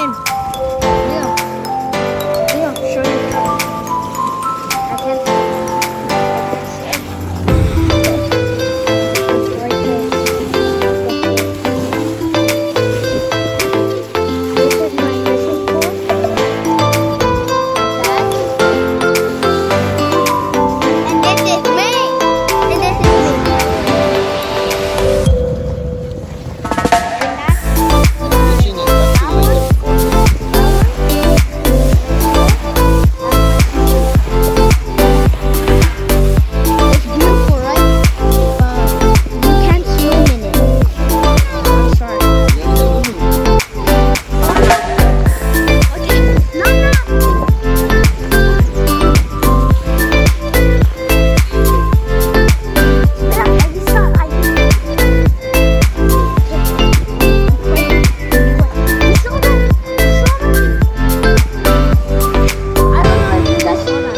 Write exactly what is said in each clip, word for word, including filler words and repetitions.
in. Leo. Leo, show your cup. I can't. It's right there. This is my fishing pole. That. And this is me. And this is me. And that's Fishing is actually like It's beautiful, right? But you can't swim in it. I'm sorry. Okay, no, no. Yeah, I just saw- I just- You saw that? You saw that? I don't know if you guys saw that.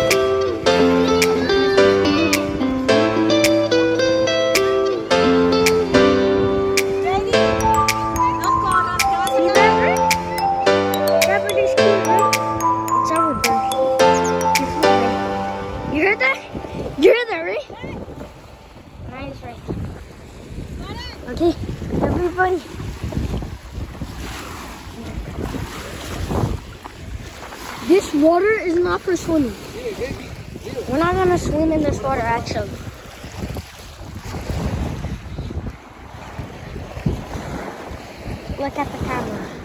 See that, right? That bird is cute, right? It's our bird. You flew right. You heard that? You heard that, right? Nice, right? Okay, everybody. This water is not for swimming. We're not gonna swim in this water, actually. Look at the camera.